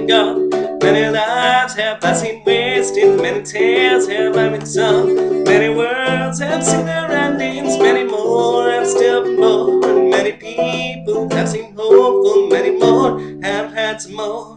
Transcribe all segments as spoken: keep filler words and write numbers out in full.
been gone. Many lives have I seen wasted, many tears have I been sung. Many worlds have seen their endings, many more have still been born. Many people have seemed hopeful, many more have had some more.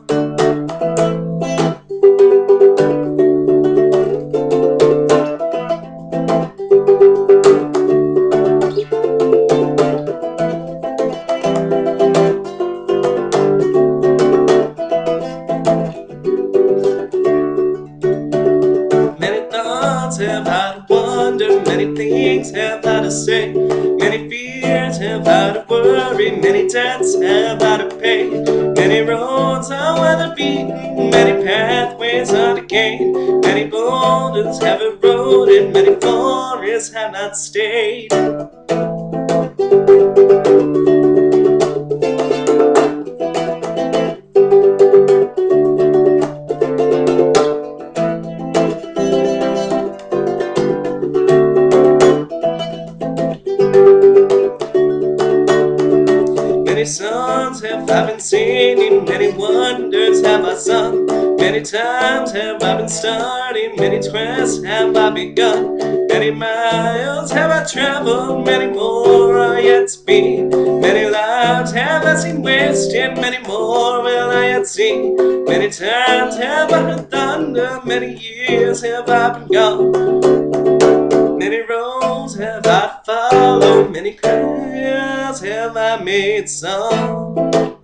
Have how to wonder, many things have how to say, many fears have how to worry, many debts have how to pay, many roads are weather beaten, many pathways are to gain, many boulders have eroded, many forests have not stayed. Many songs have I been singing, many wonders have I sung, many times have I been starting, many quests have I begun, many miles have I traveled, many more are yet to be, many lives have I seen wasted, many more will I yet see, many times have I heard thunder, many years have I been gone, many roads have I followed, many prayers have I made song.